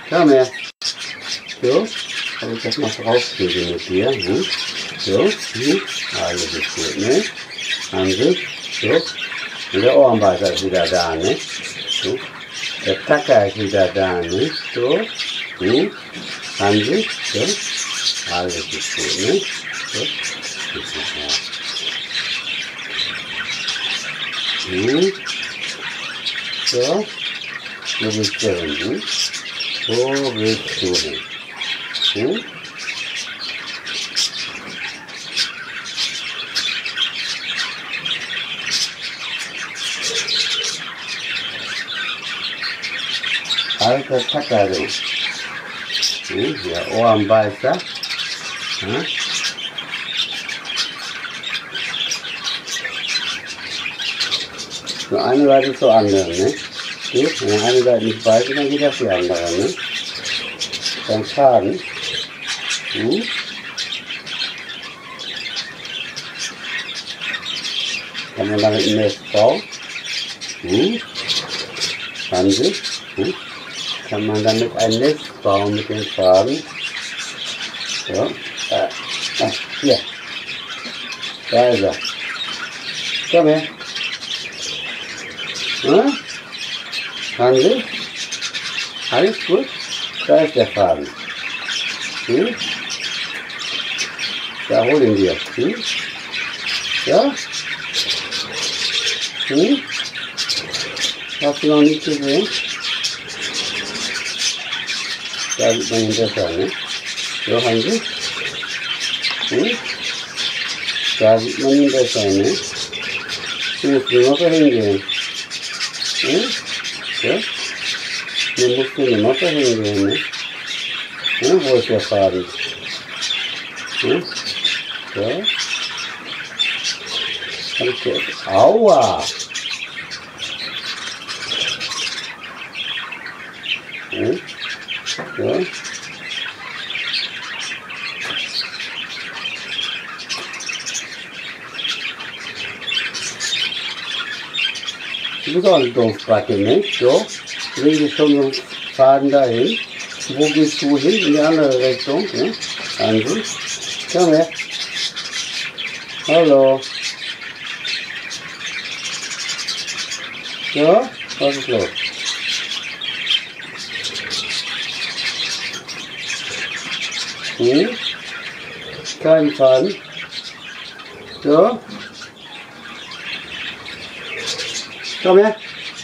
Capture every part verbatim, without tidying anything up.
Komm her. So, habe ich das mal draufkriege mit dir. Hm? So, hm? Alles ist gut, ne? Hansi, so. Und der Ohrenbeißer ist wieder da, ne? So. Der Tacker ist wieder da, ne? So. Hm? Hansi, so. Alles ist gut, ne? So. Hm? So. Wo bist du hin? Hm? Wo willst du hin? Hm? Alter Tacker, du. Hm? Der Ohrenbeißer. Hm? So eine Seite zur anderen, ne? Gut, wenn eine Seite nicht beißt, dann geht das die andere, ne? Dann Faden. Hm? Kann man damit ein Nest bauen? Hm? Hansi? Hm? Kann man damit ein Nest bauen mit den Faden? So. Äh, äh, hier. Da ist er. Komm her. Hm? Hansi? Alles gut? Da ist der Faden. Hm? Da hol ihn dir. Hm? Ja? Hm? Hast du noch nicht gesehen? Da sieht man ihn besser, ne? So, Hansi? Hm? Da sieht man ihn besser, ne? Du musst nur noch hingehen. Hm? Ja? Dann musst du nur noch hingehen, ne? Ja, wo ist der Faden? Hm? Ja? Kannst du... Aua! Hm? Ja? Du bist auch eine Doofbacke, ne? So, bring schon so einen Faden dahin. Wo gehst du hin? In die andere Richtung, ne? Hansi, komm her. Hallo. Ja, was ist los? Hm? Kein Faden. So. Komm her.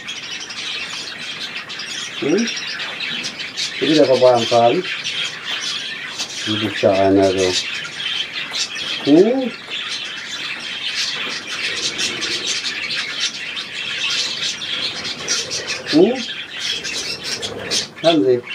Hm? Wieder vorbei am Faden. Du bist ja einer so. Hm? Hm? Hansi.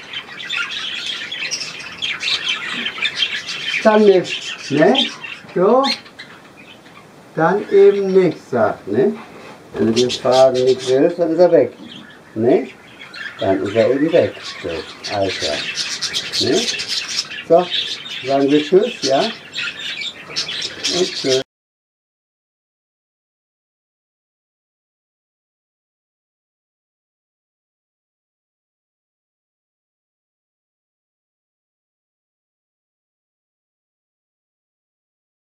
Dann nicht, ne? So. Dann eben nichts sagt, ne? Wenn du den Faden nicht willst, dann ist er weg. Ne? Dann ist er eben weg. So, Alter. Ne? So, sagen wir Tschüss, ja? Und Tschüss.